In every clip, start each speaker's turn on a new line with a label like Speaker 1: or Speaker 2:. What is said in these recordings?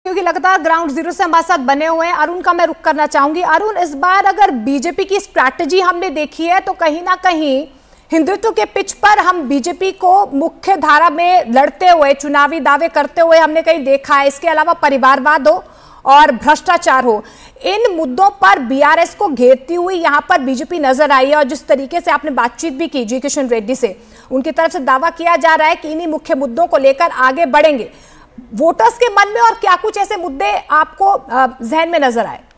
Speaker 1: क्योंकि लगातार ground zero से हमारे साथ बने हुए हैं। अरुण का मैं रुख करना चाहूंगी। अरुण, इस बार अगर बीजेपी की स्ट्रैटेजी हमने देखी है तो कहीं ना कहीं हिंदुत्व के पिच पर हम बीजेपी को मुख्य धारा में लड़ते हुए, चुनावी दावे करते हुए हमने कहीं देखा है। इसके अलावा परिवारवाद हो और भ्रष्टाचार हो, इन मुद्दों पर बीआरएस को घेरती हुई यहां पर बीजेपी नजर आई है। और जिस तरीके से आपने बातचीत भी की जी किशन रेड्डी से, उनकी तरफ से दावा किया जा रहा है कि इन्हीं मुख्य मुद्दों को लेकर आगे बढ़ेंगे। वोटर्स के मन में और क्या कुछ ऐसे मुद्दे आपको जहन में नजर आए?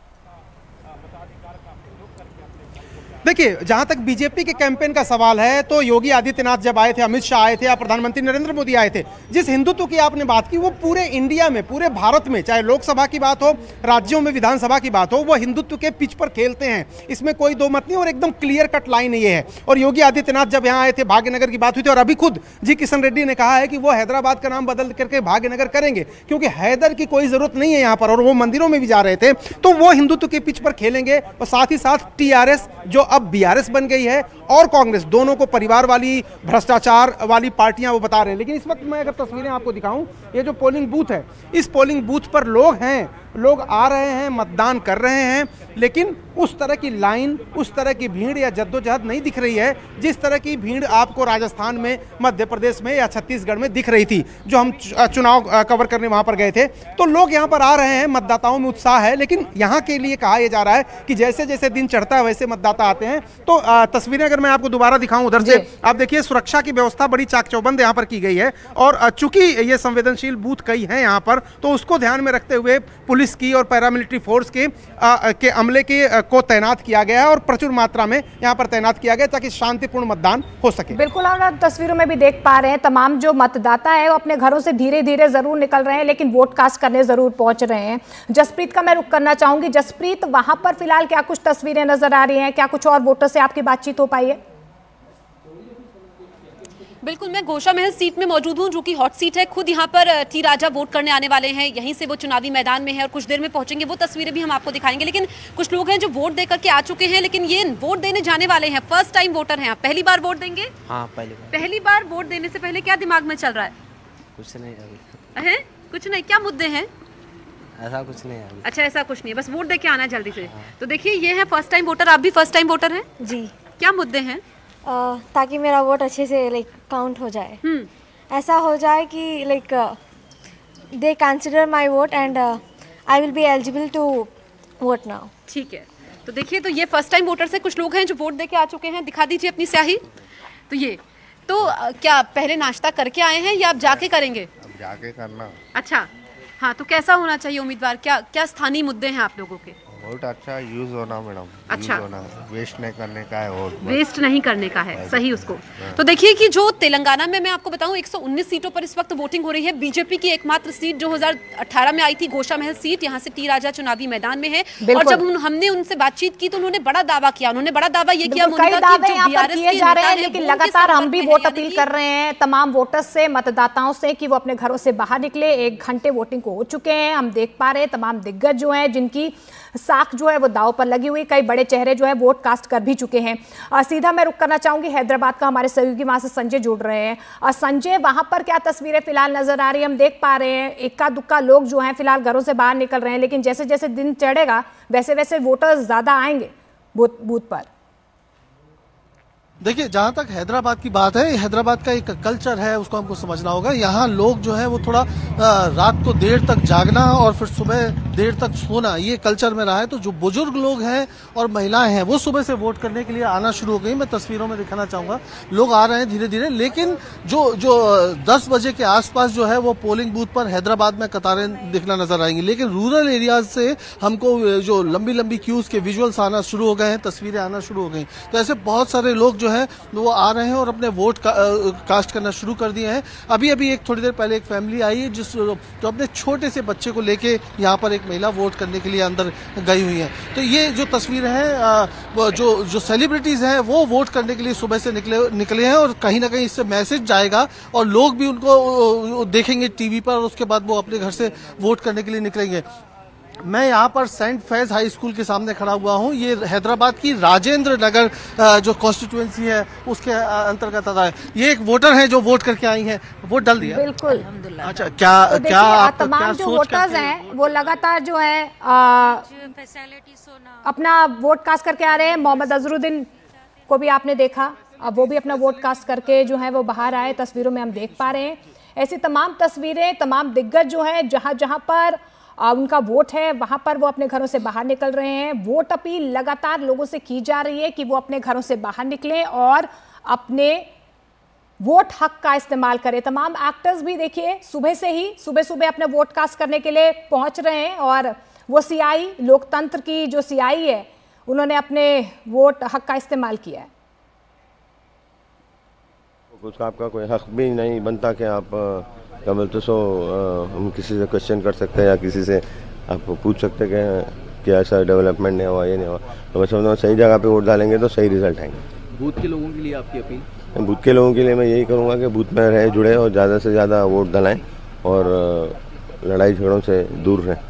Speaker 2: देखिए, जहां तक बीजेपी के कैंपेन का सवाल है तो योगी आदित्यनाथ जब आए थे, अमित शाह आए थे या प्रधानमंत्री नरेंद्र मोदी आए थे, जिस हिंदुत्व की आपने बात की वो पूरे इंडिया में, पूरे भारत में, चाहे लोकसभा की बात हो, राज्यों में विधानसभा की बात हो, वो हिंदुत्व के पिच पर खेलते हैं। इसमें कोई दो मत नहीं और एकदम क्लियर कट लाइन ये है। और योगी आदित्यनाथ जब यहाँ आए थे, भाग्यनगर की बात हुई थी और अभी खुद जी किशन रेड्डी ने कहा है कि वो हैदराबाद का नाम बदल करके भाग्यनगर करेंगे क्योंकि हैदर की कोई जरूरत नहीं है यहाँ पर। और वो मंदिरों में भी जा रहे थे, तो वो हिंदुत्व के पिच पर खेलेंगे। और साथ ही साथ टीआरएस जो अब बीआरएस बन गई है और कांग्रेस, दोनों को परिवार वाली, भ्रष्टाचार वाली पार्टियां वो बता रहे हैं। लेकिन इस वक्त मैं अगर तस्वीरें आपको दिखाऊं, ये जो पोलिंग बूथ है, इस पोलिंग बूथ पर लोग हैं, लोग आ रहे हैं, मतदान कर रहे हैं, लेकिन उस तरह की लाइन, उस तरह की भीड़ या जद्दोजहद नहीं दिख रही है जिस तरह की भीड़ आपको राजस्थान में, मध्य प्रदेश में या छत्तीसगढ़ में दिख रही थी। जो हम चुनाव कवर करने वहां पर गए थे तो लोग यहां पर आ रहे हैं, मतदाताओं में उत्साह है। लेकिन यहां के लिए कहा यह जा रहा है कि जैसे जैसे दिन चढ़ता है वैसे मतदाता आते हैं। तो तस्वीरें अगर मैं आपको दोबारा दिखाऊं उधर से, आप देखिए सुरक्षा की व्यवस्था बड़ी चाक चौबंद यहाँ पर की गई है। और चूंकि ये संवेदनशील बूथ कई हैं यहाँ पर, तो उसको ध्यान में रखते हुए पुलिस की और पैरामिलिट्री फोर्स के अमले को तैनात किया गया है और प्रचुर मात्रा में यहाँ पर तैनात किया गया ताकि शांतिपूर्ण मतदान हो सके।
Speaker 1: बिल्कुल, हम तस्वीरों में भी देख पा रहे हैं तमाम जो मतदाता है वो अपने घरों से धीरे धीरे जरूर निकल रहे हैं, लेकिन वोट कास्ट करने जरूर पहुंच रहे हैं। जसप्रीत का मैं रुख करना चाहूंगी। जसप्रीत, वहां पर फिलहाल क्या कुछ तस्वीरें नजर आ रही हैं? क्या कुछ और वोटर से आपकी बातचीत हो पाई है?
Speaker 3: बिल्कुल, मैं गोशा महल सीट में मौजूद हूं जो कि हॉट सीट है। खुद यहां पर टी राजा वोट करने आने वाले हैं, यहीं से वो चुनावी मैदान में है और कुछ देर में पहुंचेंगे। वो तस्वीरें भी हम आपको दिखाएंगे। लेकिन कुछ लोग हैं जो वोट देकर के आ चुके हैं, लेकिन ये वोट देने जाने वाले हैं, फर्स्ट टाइम वोटर हैं। आप पहली बार वोट देंगे?
Speaker 4: हाँ,
Speaker 3: पहली बार वोट देने से पहले क्या दिमाग में चल रहा है?
Speaker 4: कुछ नहीं
Speaker 3: है, कुछ नहीं। क्या मुद्दे हैं?
Speaker 4: ऐसा कुछ नहीं है।
Speaker 3: अच्छा, ऐसा कुछ नहीं, बस वोट दे के आना जल्दी से। तो देखिए, ये है फर्स्ट टाइम वोटर। आप भी फर्स्ट टाइम वोटर हैं
Speaker 5: जी।
Speaker 3: क्या मुद्दे हैं?
Speaker 5: ताकि मेरा वोट अच्छे से काउंट हो जाए। ऐसा हो जाए कि they consider my vote and I will be eligible to vote now.
Speaker 3: ठीक है, तो देखिए, तो ये फर्स्ट टाइम वोटर से कुछ लोग हैं जो वोट दे के आ चुके हैं। दिखा दीजिए अपनी स्याही। तो ये तो क्या पहले नाश्ता करके आए हैं या आप जाके करेंगे?
Speaker 6: अब जाके करना।
Speaker 3: अच्छा, हाँ, तो कैसा होना चाहिए उम्मीदवार? क्या क्या स्थानीय मुद्दे हैं आप लोगों के?
Speaker 6: वोट अच्छा यूज होना मैडम।
Speaker 3: अच्छा,
Speaker 6: यूज होना, वेस्ट नहीं करने का है वोट,
Speaker 3: वेस्ट नहीं करने का है, सही उसको। तो देखिए कि जो तेलंगाना में, मैं आपको बताऊं, 119 सीटों पर इस वक्त वोटिंग हो रही है। बीजेपी की एकमात्र सीट 2018 में आई थी, गोशा महल सीट, यहाँ से टी राजा चुनावी मैदान में है। और जब हमने उनसे बातचीत की तो उन्होंने बड़ा दावा किया। उन्होंने बड़ा दावा ये किया,
Speaker 1: लेकिन लगातार हम भी वोट अपील कर रहे हैं तमाम वोटर्स से, मतदाताओं से, कि वो अपने घरों से बाहर निकले। 1 घंटे वोटिंग को हो चुके हैं। हम देख पा रहे हैं तमाम दिग्गज जो हैं, जिनकी साख जो है वो दाव पर लगी हुई, कई बड़े चेहरे जो है वोट कास्ट कर भी चुके हैं। सीधा मैं रुख करना चाहूंगी हैदराबाद का, हमारे सहयोगी वहां से संजय जुड़ रहे हैं। संजय, वहां पर क्या तस्वीरें फिलहाल नजर आ रही है? हम देख पा रहे हैं इक्का दुक्का लोग जो हैं फिलहाल घरों से बाहर निकल रहे हैं, लेकिन जैसे जैसे दिन चढ़ेगा वैसे वैसे वोटर्स ज्यादा आएंगे बूथ पर।
Speaker 7: देखिए, जहाँ तक हैदराबाद की बात है, हैदराबाद का एक कल्चर है, उसको हमको समझना होगा। यहाँ लोग जो है वो थोड़ा रात को देर तक जागना और फिर सुबह देर तक सोना, ये कल्चर में रहा है। तो जो बुजुर्ग लोग हैं और महिलाएं हैं वो सुबह से वोट करने के लिए आना शुरू हो गई। मैं तस्वीरों में दिखाना चाहूंगा, लोग आ रहे हैं धीरे धीरे। लेकिन जो 10 बजे के आसपास जो है वो पोलिंग बूथ पर हैदराबाद में कतारें दिखना नजर आएंगी। लेकिन रूरल एरियाज से हमको जो लंबी लंबी क्यूज के विजुअल्स आना शुरू हो गए हैं, तस्वीरें आना शुरू हो गई। तो ऐसे बहुत सारे लोग जो है वो आ रहे हैं और अपने वोट कास्ट करना शुरू कर दिए हैं। अभी एक थोड़ी देर पहले एक फैमिली आई है जो अपने छोटे से बच्चे को लेके यहाँ पर एक महिला वोट करने के लिए अंदर गई हुई है। तो ये जो तस्वीरें हैं, जो सेलिब्रिटीज हैं वो वोट करने के लिए सुबह से निकले हैं और कहीं ना कहीं इससे मैसेज जाएगा और लोग भी उनको देखेंगे टीवी पर और उसके बाद वो अपने घर से वोट करने के लिए निकलेंगे। मैं यहाँ पर सेंट फैज हाई स्कूल के सामने खड़ा हुआ हूँ। ये हैदराबाद की राजेंद्र नगर जो कॉन्स्टिट्यूएंसी है उसके अंतर्गत आता है। ये एक वोटर है जो वोट करके आई हैं, वोट डाल दिया?
Speaker 1: बिल्कुल।
Speaker 7: अच्छा, क्या
Speaker 1: तो
Speaker 7: क्या आप
Speaker 1: तमाम जो वोटर्स हैं वो लगातार जो है अपना वोट कास्ट करके आ रहे हैं। मोहम्मद अजहरुद्दीन को भी आपने देखा, अब वो भी अपना वोट कास्ट करके जो है वो बाहर आए, तस्वीरों में हम देख पा रहे हैं। ऐसी तमाम तस्वीरें, तमाम दिग्गज जो है जहां जहां पर उनका वोट है वहां पर वो अपने घरों से बाहर निकल रहे हैं। वोट अपील लगातार लोगों से की जा रही है कि वो अपने घरों से बाहर निकलें और अपने वोट हक का इस्तेमाल करें। तमाम एक्टर्स भी देखिए सुबह से ही सुबह अपने वोट कास्ट करने के लिए पहुंच रहे हैं और वो सीआई, लोकतंत्र की जो सीआई है, उन्होंने अपने वोट हक का इस्तेमाल किया है।
Speaker 8: कुछ आपका कोई हक भी नहीं बनता कि आप क्या बोलते सो हम किसी से क्वेश्चन कर सकते हैं या किसी से आप पूछ सकते हैं कि ऐसा डेवलपमेंट नहीं हुआ, ये नहीं हुआ। तो मैं समझता हूँ सही जगह पे वोट डालेंगे तो सही रिजल्ट आएंगे।
Speaker 9: बूथ के लोगों के लिए आपकी अपील?
Speaker 8: बूथ के लोगों के लिए मैं यही करूँगा कि बूथ में रहे जुड़े और ज़्यादा से ज़्यादा वोट डलाएं और लड़ाई झगड़ों से दूर रहें।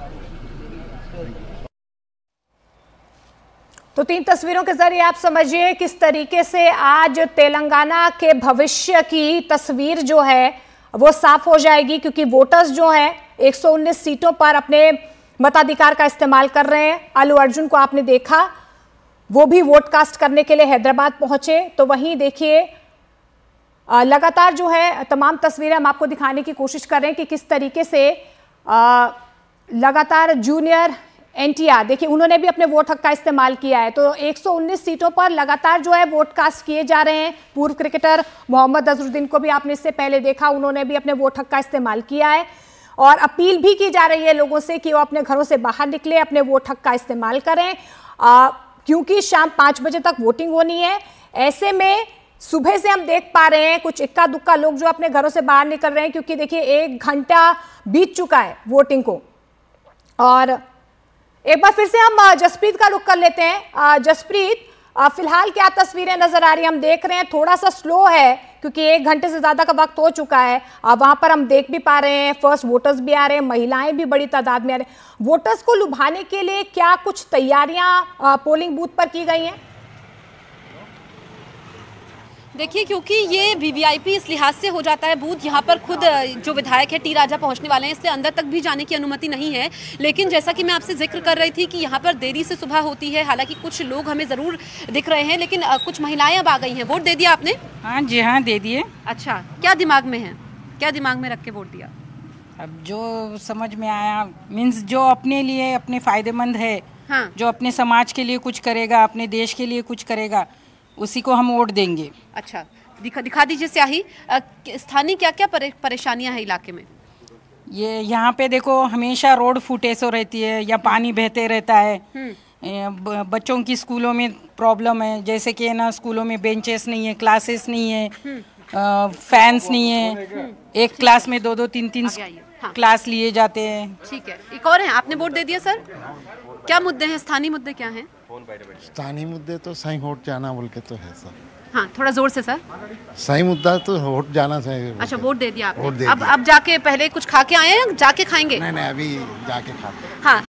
Speaker 1: तो 3 तस्वीरों के जरिए आप समझिए किस तरीके से आज तेलंगाना के भविष्य की तस्वीर जो है वो साफ हो जाएगी, क्योंकि वोटर्स जो हैं 119 सीटों पर अपने मताधिकार का इस्तेमाल कर रहे हैं। अल्लू अर्जुन को आपने देखा, वो भी वोट कास्ट करने के लिए हैदराबाद पहुंचे। तो वहीं देखिए लगातार जो है तमाम तस्वीरें हम आपको दिखाने की कोशिश कर रहे हैं कि किस तरीके से लगातार जूनियर एनटीआर देखिए उन्होंने भी अपने वोट हक का इस्तेमाल किया है। तो 119 सीटों पर लगातार जो है वोट कास्ट किए जा रहे हैं। पूर्व क्रिकेटर मोहम्मद अजहरुद्दीन को भी आपने इससे पहले देखा, उन्होंने भी अपने वोट हक का इस्तेमाल किया है और अपील भी की जा रही है लोगों से कि वो अपने घरों से बाहर निकले, अपने वोट हक का इस्तेमाल करें, क्योंकि शाम 5 बजे तक वोटिंग होनी है। ऐसे में सुबह से हम देख पा रहे हैं कुछ इक्का दुक्का लोग जो अपने घरों से बाहर निकल रहे हैं, क्योंकि देखिए 1 घंटा बीत चुका है वोटिंग को। और एक बार फिर से हम जसप्रीत का रुख कर लेते हैं। जसप्रीत, फिलहाल क्या तस्वीरें नजर आ रही हैं? हम देख रहे हैं थोड़ा सा स्लो है क्योंकि 1 घंटे से ज्यादा का वक्त हो चुका है। वहां पर हम देख भी पा रहे हैं फर्स्ट वोटर्स भी आ रहे हैं, महिलाएं भी बड़ी तादाद में आ रहे हैं। वोटर्स को लुभाने के लिए क्या कुछ तैयारियां पोलिंग बूथ पर की गई हैं?
Speaker 3: देखिए, क्योंकि ये वीवीआईपी इस लिहाज से हो जाता है बूथ, यहाँ पर खुद जो विधायक है टी राजा पहुँचने वाले हैं, इसलिए अंदर तक भी जाने की अनुमति नहीं है। लेकिन जैसा कि मैं आपसे जिक्र कर रही थी कि यहाँ पर देरी से सुबह होती है, हालांकि कुछ लोग हमें ज़रूर दिख रहे हैं, लेकिन कुछ महिलाएं अब आ गई हैं। वोट दे दिया आपने?
Speaker 10: हाँ जी, हाँ दे दिए।
Speaker 3: अच्छा, क्या दिमाग में है, क्या दिमाग में रख के वोट दिया?
Speaker 10: अब जो समझ में आया, मीन्स जो अपने लिए अपने फ़ायदेमंद है,
Speaker 3: हाँ,
Speaker 10: जो अपने समाज के लिए कुछ करेगा, अपने देश के लिए कुछ करेगा, उसी को हम वोट देंगे।
Speaker 3: अच्छा, दिखा दीजिए स्याही। स्थानीय क्या क्या परेशानियां हैं इलाके में?
Speaker 10: ये यहाँ पे देखो हमेशा रोड फुटेज हो रहती है या पानी बहते रहता है। बच्चों की स्कूलों में प्रॉब्लम है, जैसे कि ना स्कूलों में बेंचेस नहीं है, क्लासेस नहीं है, फैंस नहीं है, एक क्लास में 2-2 3-3 क्लास लिए जाते हैं।
Speaker 3: ठीक है, एक और है, आपने वोट दे दिया सर? क्या मुद्दे हैं, स्थानीय मुद्दे क्या हैं?
Speaker 11: स्थानीय मुद्दे तो सही वोट जाना बोल के तो है सर।
Speaker 3: हाँ, थोड़ा जोर से सर।
Speaker 11: सही मुद्दा तो वोट जाना चाहिए।
Speaker 3: अच्छा, वोट दे दिया आपने। अब जाके पहले कुछ खा के आए हैं, जाके खाएंगे?
Speaker 11: नहीं, अभी जाके खाते।
Speaker 3: हाँ,